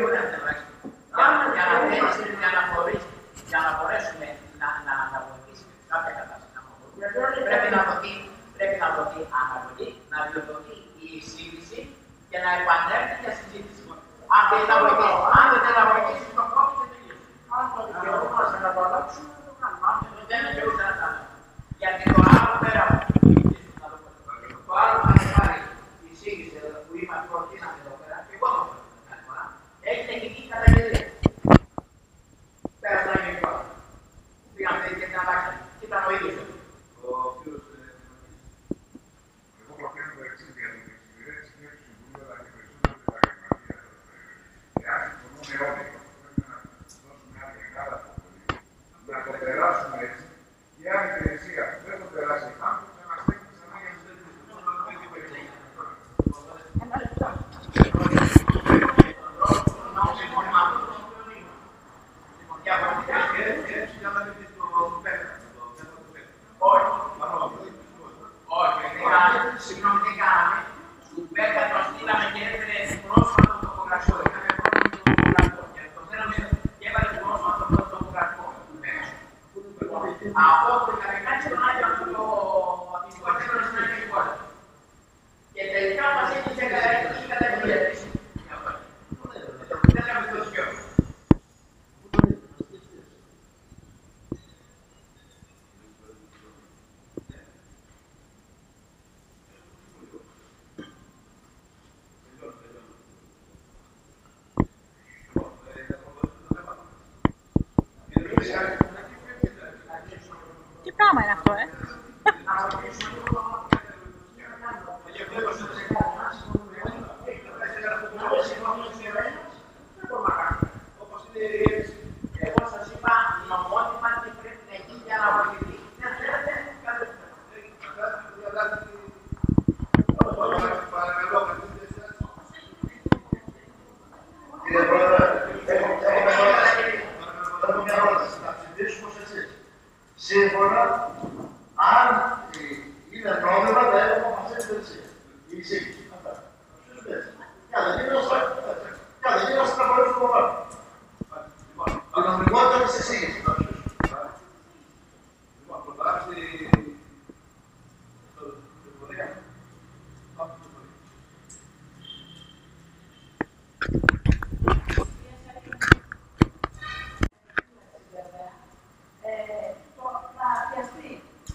για να μπορέσουμε να βοηθήσουμε κάποια κατάσταση. Πρέπει να δοθεί αναβολή, να διορθωθεί η εισήγηση και να επανέλθει για συζήτηση. Αν δεν θα βοηθήσει το κόμμα και τελείωσε. Αν το δικαιούμαστε να το αλλάξουμε, το κάνουμε. Δεν είναι ούτε να κάνουμε. Γιατί το άλλο πέρα από το άλλο θα πάρει η εισήγηση που είμαστε προτείναμε εδώ πέρα, και εγώ το κάνω. Έχει τεχνική καταγγελία. Πέρασαν οι εικόνα. Πήγαμε και την αλλάξαμε. Και ήταν ο ίδιος. Ο κύριος εγώ προτείνω το εξής για την εξυπηρέτηση και του Συμβουλίου, αλλά και περισσότερο για τα γραμματεία. Εάν συμφωνούμε όλοι, πρέπει να δώσουμε άλλη μεγάλη αποβολή, να το περάσουμε έτσι, και αν η υπηρεσία δεν το περάσει πάνω, ξαναστέκει ξανά για τις τέτοιες συγγνώμη, τι κάναμε. Του Πέκα το στείλαμε και έφερε πρόσφατο τοπογραφικό. Είχαμε πρόβλημα με το τοπογραφικό. Και το θέλαμε και έβαλε πρόσφατο τοπογραφικό. Από όπου είχαμε κάνει τον Άγιο αυτό το αθηνικό κέντρο στην Άγια Χώρα. Και τελικά μας έκλεισε η καταγγελία της. Δεν είχαμε το σκιό. Τι πράγμα είναι αυτό, Εγώ σας είπα νομότυπα τι πρέπει να γίνει για να βοηθηθεί. Κύριε Πρόεδρε, έχω μια ερώτηση. Να ψηφίσουμε ως εξής. Σύμφωνα, αν είναι νόμιμα τα έργα που μας έχει η εισήγηση. Κάθε γύρω στα χωρίς του κομμάτι. Η νομιμότητα της εισήγησης. Λοιπόν, προτάσει θα πιαστεί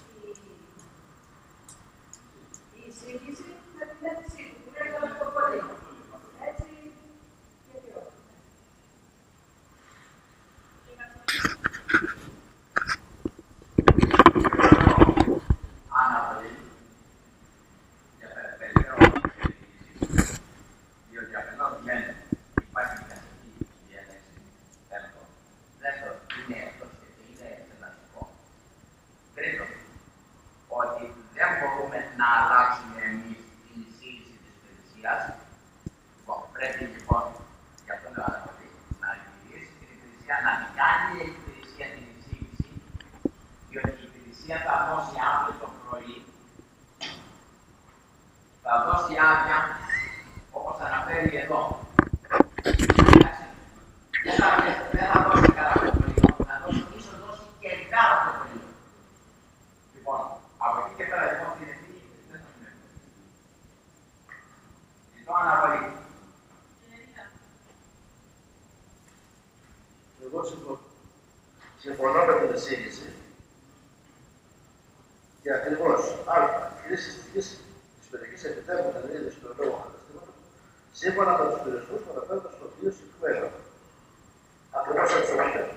η εισήγηση με την αίτησή του, που είναι το πολύ. Έτσι, γιατί όχι. Αναβολή για περαιτέρω εισήγηση, διότι αφενός δεν υπάρχει δικαστική διέλευση. Δεύτερον, είναι εκτός και είναι εξεταστικό. Τρίτον, ότι δεν μπορούμε να αλλάξουμε εμείς την εισήγηση της υπηρεσίας. Λοιπόν, πρέπει λοιπόν, για αυτό λέω αναβολή, να γυρίσει την υπηρεσία, να την κάνει η υπηρεσία την εισήγηση, διότι η υπηρεσία θα δώσει αύριο το πρωί, θα δώσει άδεια, όπως αναφέρει εδώ. Δεν θα δώσει καλά το πρωί, θα δώσει ίσως δώσει και καλά το πρωί. Λοιπόν, από εκεί και πέρα λοιπόν την ευθύνη δεν θα σημαίνει. Ζητώ αναβολή. Εγώ συμφωνώ με την εισήγηση και ακριβώς α, χρήση της περιοχής επιτεύγουν την είδηση του λόγου καταστήματος σύμφωνα με τους περιορισμούς που αναφέρονται στο 2 του έγγραφου. Ακριβώς έτσι αναφέρω.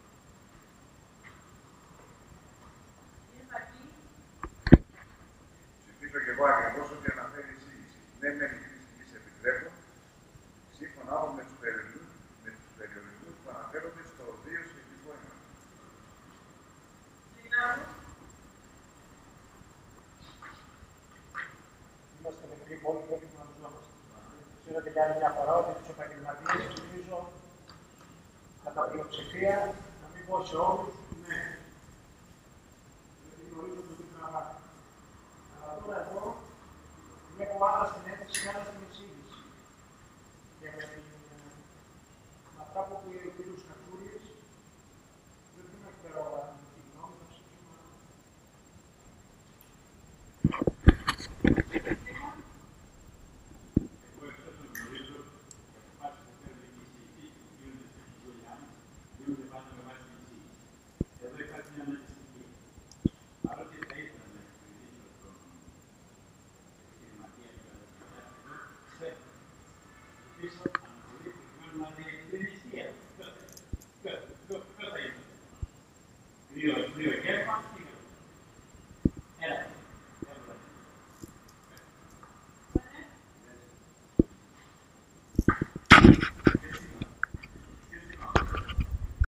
Ψηφίζω και εγώ ακριβώς ότι αναφέρει η εισήγηση. Ναι, με την χρήση επιτρέπουν σύμφωνα με τους περιορισμούς που αναφέρονται στο 2 σχετικό έγγραφο. Είμαστε μικροί πόλοι, πρέπει να τους δώσουμε. Ξέρω και άλλη μια φορά ότι τους επαγγελματίες ψηφίζω κατά πλειοψηφία, να μην πω σε όλους, ναι. Γιατί γνωρίζω το τι τραβάτε. Αλλά τώρα εδώ βλέπω άλλα στην αίτηση και άλλα στην εισήγηση. Και με την διαχείριση